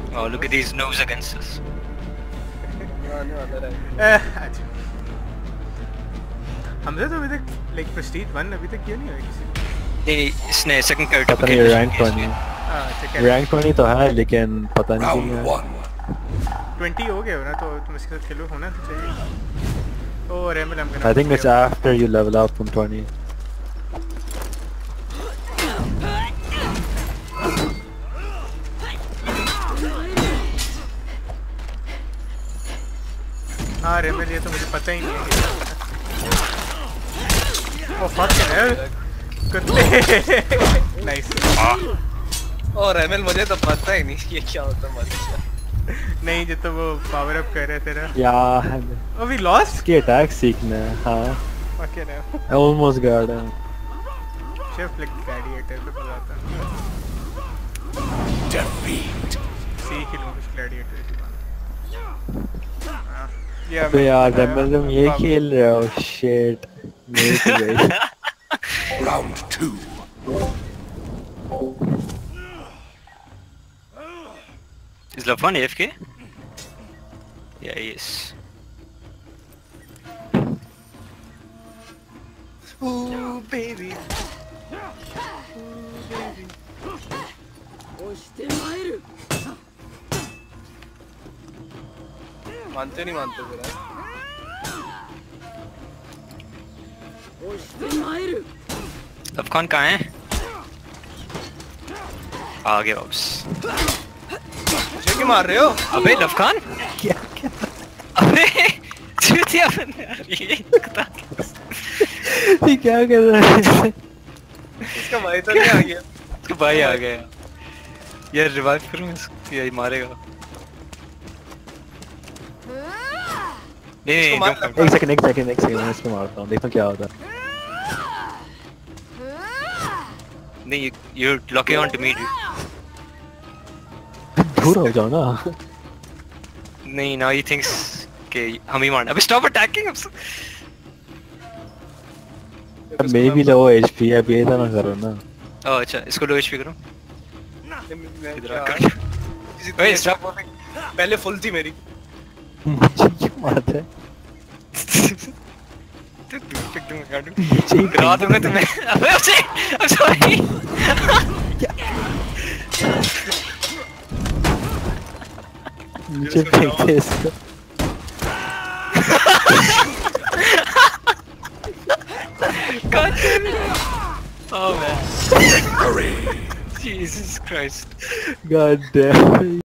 Oh, look at these noobs against us. अच्छा हमने तो अभी तक लाइक प्रेस्टीज 1 अभी तक क्यों नहीं हुआ किसी नहीं इसने सेकंड कैरेक्टर पता नहीं रैंक 20 रैंक 20 तो है लेकिन पता नहीं क्यों है 20 हो गया हो ना तो तुम इसके साथ खेलो होना तो चाहिए ओह रेमल I'm I think it's after you level up from 20 हाँ रेमल ये तो मुझे पता ही नहीं है ओह फक यार कुत्ते नाइस और रेमल मुझे तो पता ही नहीं ये क्या होता है नहीं जब तो वो पावर अप कर रहे थे ना यार oh we lost इसकी अटैक सीखना है हाँ okay now I almost got him chef like gladiator पे बुलाता Defeat. सीख लो कुछ gladiator की बात तो यार रेमल तुम ये खेल रहे हो shit मेरे को गई Round 2. Is Lafan AFK? Yeah, he is. Ooh baby. मानते नहीं मानते फिर लफखान कहाँ है? आ गया वापस। मुझे क्यों मार रहे हो? अबे लफखान? क्या क्या अबे चूतिया बंदा ये कुत्ता ये क्या कर रहा है इसका भाई तो नहीं आ गया। तो भाई आ गया यार रिवाइव करूँ इसको ये मारेगा नहीं इसको मार एक सेकंड मैं इसको मारता हूँ देखो क्या होता है नहीं you're locking on to me dude दूर हो जाओ ना नहीं now he thinks कि हम ही मारना अबे stop attacking मे भी लो एचपी अब ये तो ना करो ना ओह अच्छा इसको लो एचपी करो इधर आकर ओए स्टॉप पहले फुल थी मेरी मुझे क्यों मारता है गिरा दूंगा तुम्हें अबे उसे I'm sorry नीचे फेंक दे इसको God damn it. Oh man Jesus Christ God damn